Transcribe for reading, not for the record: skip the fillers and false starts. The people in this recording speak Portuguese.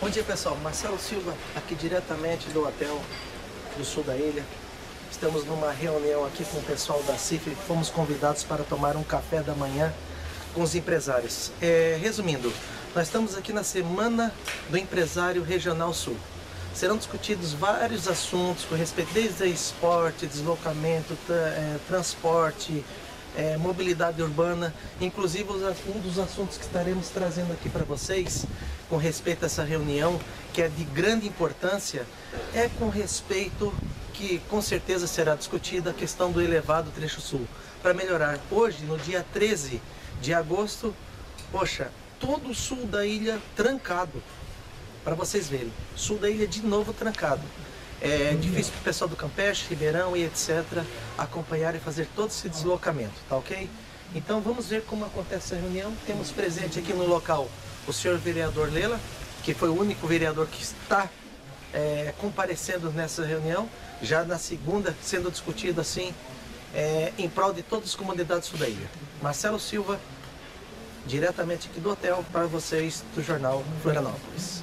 Bom dia, pessoal. Marcelo Silva, aqui diretamente do hotel do sul da ilha. Estamos numa reunião aqui com o pessoal da CIF. Fomos convidados para tomar um café da manhã com os empresários. Resumindo, nós estamos aqui na Semana do Empresário Regional Sul. Serão discutidos vários assuntos com respeito desde esporte, deslocamento, transporte, mobilidade urbana. Inclusive um dos assuntos que estaremos trazendo aqui para vocês com respeito a essa reunião, que é de grande importância, é com respeito que com certeza será discutida a questão do elevado trecho sul, para melhorar. Hoje, no dia 13 de agosto, poxa, todo o sul da ilha trancado, para vocês verem, sul da ilha de novo trancado. É difícil para o pessoal do Campeche, Ribeirão e etc. acompanhar e fazer todo esse deslocamento, tá ok? Então vamos ver como acontece essa reunião. Temos presente aqui no local o senhor vereador Lela, que foi o único vereador que está comparecendo nessa reunião, já na segunda sendo discutido assim, em prol de todas as comunidades sul da ilha. Marcelo Silva, diretamente aqui do hotel, para vocês do Jornal Florianópolis.